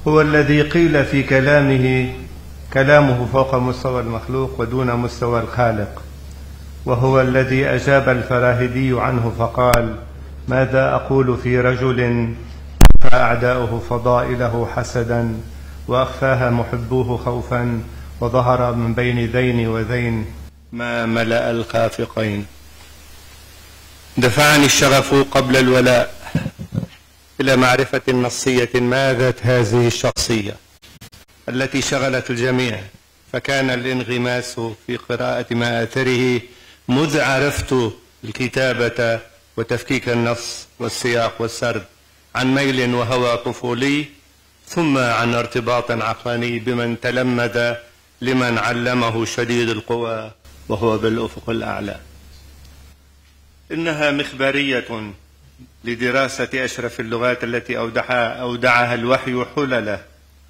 هو الذي قيل في كلامه فوق مستوى المخلوق ودون مستوى الخالق، وهو الذي أجاب الفراهيدي عنه فقال: ماذا أقول في رجل أخفى أعداؤه فضائله حسدا وأخفاها محبوه خوفا، وظهر من بين ذين وذين ما ملأ الخافقين. دفعني الشغف قبل الولاء إلى معرفة نصية ماذا هذه الشخصية التي شغلت الجميع، فكان الانغماس في قراءة مآثره مذ عرفت الكتابة وتفكيك النص والسياق والسرد عن ميل وهوى طفولي، ثم عن ارتباط عقلاني بمن تلمذ لمن علمه شديد القوى وهو بالأفق الأعلى. إنها مخبرية لدراسة أشرف اللغات التي أودعها الوحي حلله،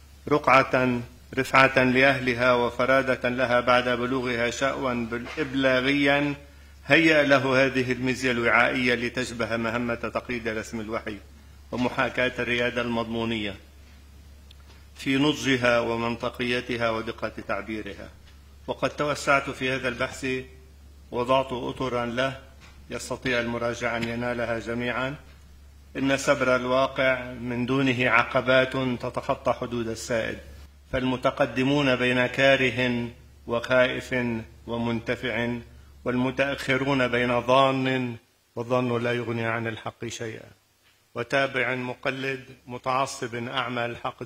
رفعة لأهلها وفرادة لها بعد بلوغها شأوا إبلاغيا هيأ له هذه المزية الوعائية لتشبه مهمة تقييد رسم الوحي ومحاكاة الريادة المضمونية في نضجها ومنطقيتها ودقة تعبيرها. وقد توسعت في هذا البحث، وضعت أطرا له يستطيع المراجع أن ينالها جميعا. إن سبر الواقع من دونه عقبات تتخطى حدود السائد، فالمتقدمون بين كاره وخائف ومنتفع، والمتأخرون بين ظان والظن لا يغني عن الحق شيئا، وتابع مقلد متعصب أعمى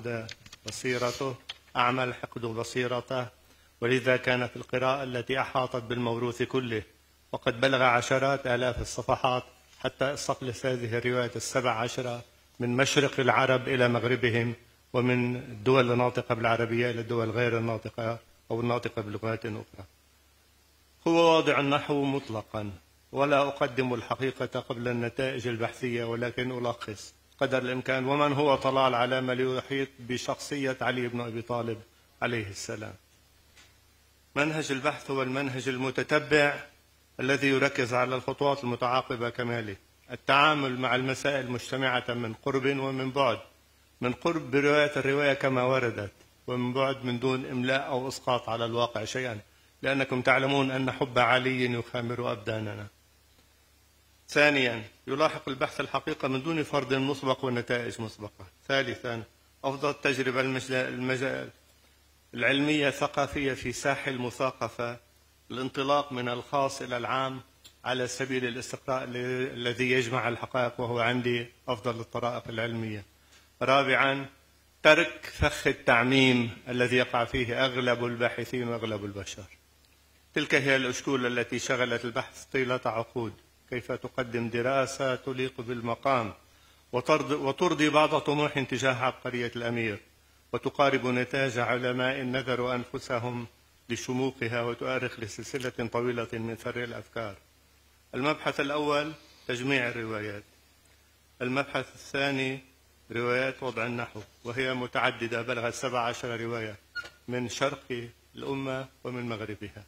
الحقد بصيرته. ولذا كانت القراءة التي أحاطت بالموروث كله وقد بلغ عشرات آلاف الصفحات حتى استخلص هذه الروايات 17 من مشرق العرب إلى مغربهم، ومن الدول الناطقة بالعربية إلى الدول غير الناطقة أو الناطقة بلغات أخرى. هو واضع النحو مطلقا، ولا أقدم الحقيقة قبل النتائج البحثية، ولكن ألخص قدر الإمكان. ومن هو طلال علامة ليحيط بشخصية علي بن أبي طالب عليه السلام. منهج البحث هو المنهج المتتبع الذي يركز على الخطوات المتعاقبة كماله: التعامل مع المسائل مجتمعة من قرب ومن بعد، من قرب برواية الرواية كما وردت، ومن بعد من دون إملاء أو إسقاط على الواقع شيئا، لأنكم تعلمون أن حب علي يخامر أبداننا. ثانيا، يلاحق البحث الحقيقة من دون فرض مسبق ونتائج مسبقة. ثالثا، أفضل التجربة العلمية الثقافية في ساحل المثاقفة، الانطلاق من الخاص إلى العام على سبيل الاستقراء الذي يجمع الحقائق، وهو عندي أفضل الطرائق العلمية. رابعا، ترك فخ التعميم الذي يقع فيه أغلب الباحثين وأغلب البشر. تلك هي الأشكول التي شغلت البحث طيلة عقود: كيف تقدم دراسة تليق بالمقام وترضي بعض طموح تجاه عبقرية الأمير، وتقارب نتاج علماء نذروا أنفسهم لشموخها، وتؤرخ لسلسلة طويلة من ثري الأفكار. المبحث الأول تجميع الروايات. المبحث الثاني روايات وضع النحو، وهي متعددة، بلغت 17 رواية من شرق الأمة ومن مغربها.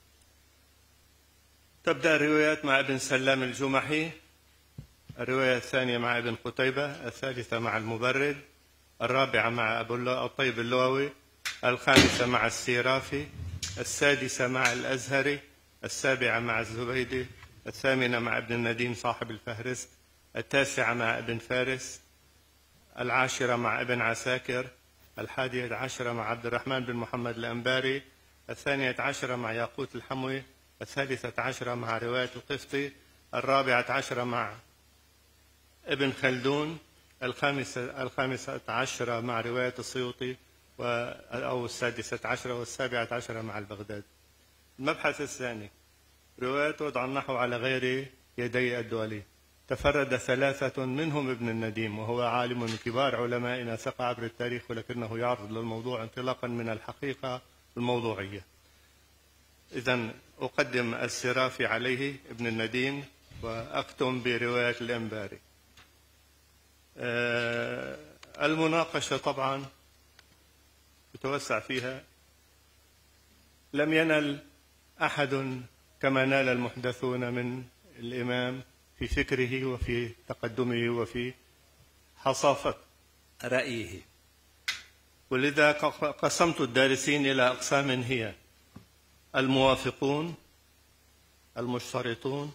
تبدأ الروايات مع ابن سلام الجمحي، الرواية الثانية مع ابن قتيبة، الثالثة مع المبرد، الرابعة مع الطيب اللغوي، الخامسة مع السيرافي، السادسة مع الأزهري، السابعة مع الزبيدي، الثامنة مع ابن النديم صاحب الفهرست، التاسعة مع ابن فارس، العاشرة مع ابن عساكر، 11 مع عبد الرحمن بن محمد الأنباري، 12 مع ياقوت الحموي، 13 مع رواية القفطي، 14 مع ابن خلدون، 15 مع رواية السيوطي أو 16 و17 مع البغداد. المبحث الثاني رواية وضع النحو على غير يدي الدولي. تفرد 3 منهم ابن النديم، وهو عالم من كبار علمائنا ثقة عبر التاريخ، ولكنه يعرض للموضوع انطلاقا من الحقيقة الموضوعية. إذن أقدم السرافي عليه ابن النديم، وأختم برواية الأنباري. المناقشة طبعا يتوسع فيها. لم ينل أحد كما نال المحدثون من الإمام في فكره وفي تقدمه وفي حصافة رأيه، ولذا قسمت الدارسين إلى أقسام هي: الموافقون، المشترطون،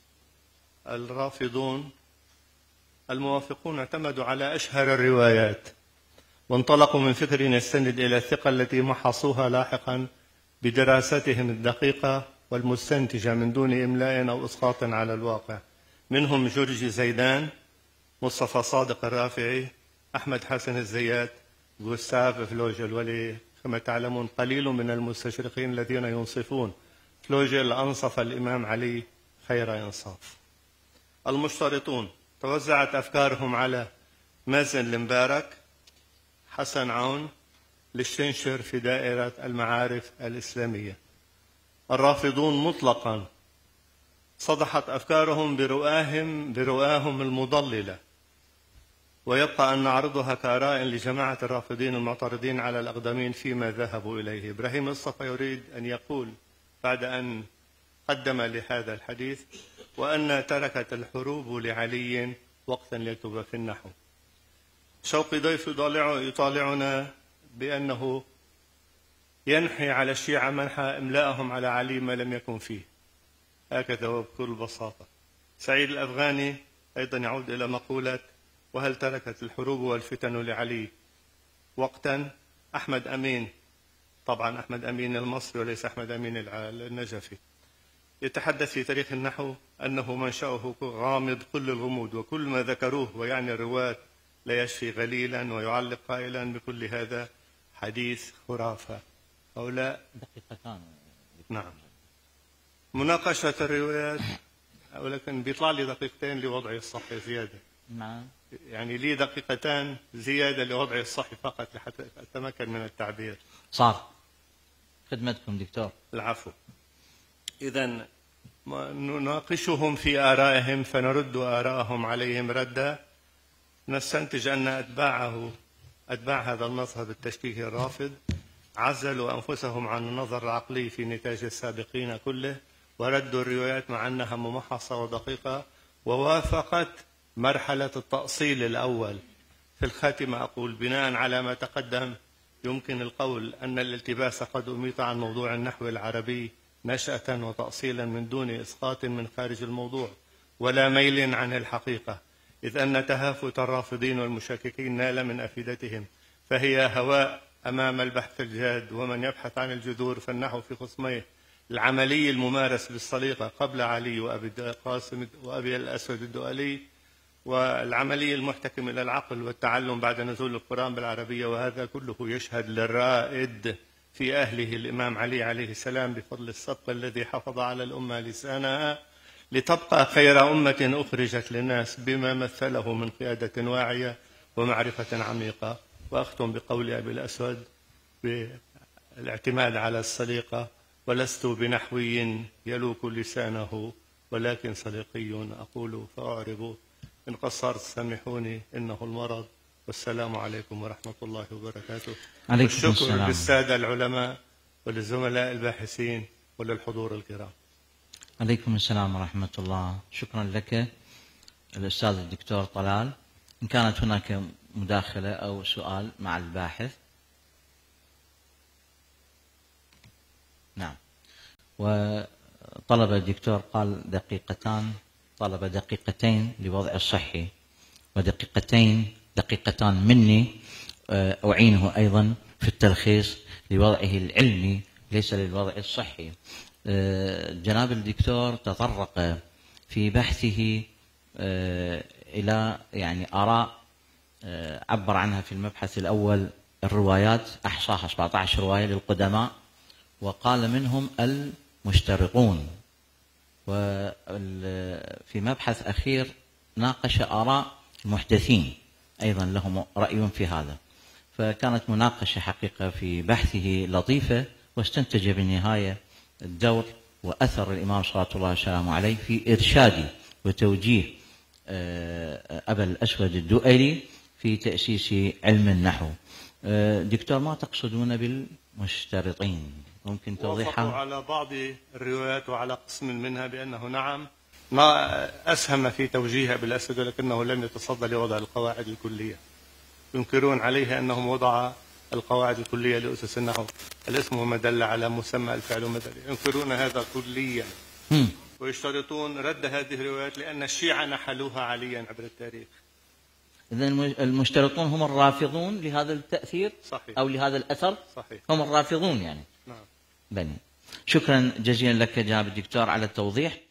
الرافضون. الموافقون اعتمدوا على أشهر الروايات وانطلقوا من فكر يستند إلى الثقة التي محصوها لاحقا بدراستهم الدقيقة والمستنتجة من دون إملاء أو إسقاط على الواقع. منهم جورج زيدان، مصطفى صادق الرافعي، أحمد حسن الزيات، غوستاف فلوجل. ولي كما تعلمون قليل من المستشرقين الذين ينصفون. فلوجل أنصف الإمام علي خير إنصاف. المشترطون توزعت أفكارهم على مازن المبارك، حسن عون، للشنشر في دائرة المعارف الإسلامية. الرافضون مطلقا صدحت أفكارهم برؤاهم المضللة، ويبقى أن نعرضها كآراء لجماعة الرافضين المعترضين على الأقدمين فيما ذهبوا إليه. إبراهيم الصفا يريد أن يقول بعد أن قدم لهذا الحديث: وأن تركت الحروب لعلي وقتا ليكتب في النحو. شوقي ضيف يطالعنا بأنه ينحي على الشيعة منحى إملاءهم على علي ما لم يكن فيه، هكذا وبكل بساطة. سعيد الأفغاني أيضا يعود إلى مقولة: وهل تركت الحروب والفتن لعلي وقتا؟ أحمد أمين، طبعا أحمد أمين المصري وليس أحمد أمين النجفي، يتحدث في تاريخ النحو أنه منشأه غامض كل الغموض، وكل ما ذكروه ويعني الرواة لا يشفي غليلا، ويعلق قائلا: بكل هذا حديث خرافة. هؤلاء دقيقتان. نعم. مناقشة الروايات، ولكن بيطلع لي دقيقتين لوضع الصح زيادة. نعم. يعني لي دقيقتان زيادة لوضع الصح فقط لحتى أتمكن من التعبير. صار. خدمتكم دكتور. العفو. إذن نناقشهم في آرائهم فنرد آراءهم عليهم ردا. نستنتج أن أتباع هذا المذهب التشكيكي الرافض عزلوا أنفسهم عن النظر العقلي في نتاج السابقين كله، وردوا الروايات مع أنها ممحصة ودقيقة ووافقت مرحلة التأصيل الأول. في الخاتمة أقول: بناء على ما تقدم يمكن القول أن الالتباس قد أميط عن موضوع النحو العربي نشأة وتأصيلا من دون إسقاط من خارج الموضوع ولا ميل عن الحقيقة، إذ أن تهافت الرافضين والمشككين نال من أفئدتهم، فهي هواء أمام البحث الجاد. ومن يبحث عن الجذور فالنحو في خصميه: العملي الممارس بالسليقة قبل علي وأبي القاسم وأبي الأسود الدؤلي، والعملي المحتكم إلى العقل والتعلم بعد نزول القرآن بالعربية. وهذا كله يشهد للرائد في أهله الإمام علي عليه السلام بفضل السبق الذي حفظ على الأمة لسانها لتبقى خير أمة أخرجت للناس، بما مثله من قيادة واعية ومعرفة عميقة. وأختم بقول أبي الأسود بالاعتماد على السليقة: ولست بنحوي يلوك لسانه ولكن سليقي أقول فأعرب. إن قصرت سامحوني إنه المرض. والسلام عليكم ورحمة الله وبركاته. والشكر للسادة العلماء وللزملاء الباحثين وللحضور الكرام. عليكم السلام ورحمة الله. شكرا لك الأستاذ الدكتور طلال. إن كانت هناك مداخلة أو سؤال مع الباحث. نعم. وطلب الدكتور قال دقيقتان، طلب دقيقتين لوضع الصحي دقيقتان مني أعينه أيضا في التلخيص لوضعه العلمي ليس للوضع الصحي. جناب الدكتور تطرق في بحثه إلى يعني آراء عبر عنها في المبحث الأول الروايات، أحصاها 17 رواية للقدماء، وقال منهم المشترقون. وفي مبحث أخير ناقش آراء المحدثين أيضا لهم رأي في هذا. فكانت مناقشة حقيقة في بحثه لطيفة، واستنتج بالنهاية الدور وأثر الإمام صلوات الله وسلامه عليه في إرشاد وتوجيه أبا الأسود الدؤلي في تأسيس علم النحو. دكتور، ما تقصدون بالمشترطين؟ ممكن توضيحها؟ وافقوا على بعض الروايات وعلى قسم منها بأنه نعم ما أسهم في توجيه أبي الأسود، ولكنه لم يتصدى لوضع القواعد الكلية. ينكرون عليه أنه وضع القواعد الكلية لأسس النحو الاسم وما دل على مسمى الفعل ومدل، ينكرون هذا كليا ويشترطون رد هذه الروايات لأن الشيعة نحلوها عليا عبر التاريخ. إذا المشترطون هم الرافضون لهذا التأثير؟ صحيح. أو لهذا الأثر؟ صحيح. هم الرافضون يعني. نعم. بني. شكرا جزيلا لك جناب الدكتور على التوضيح.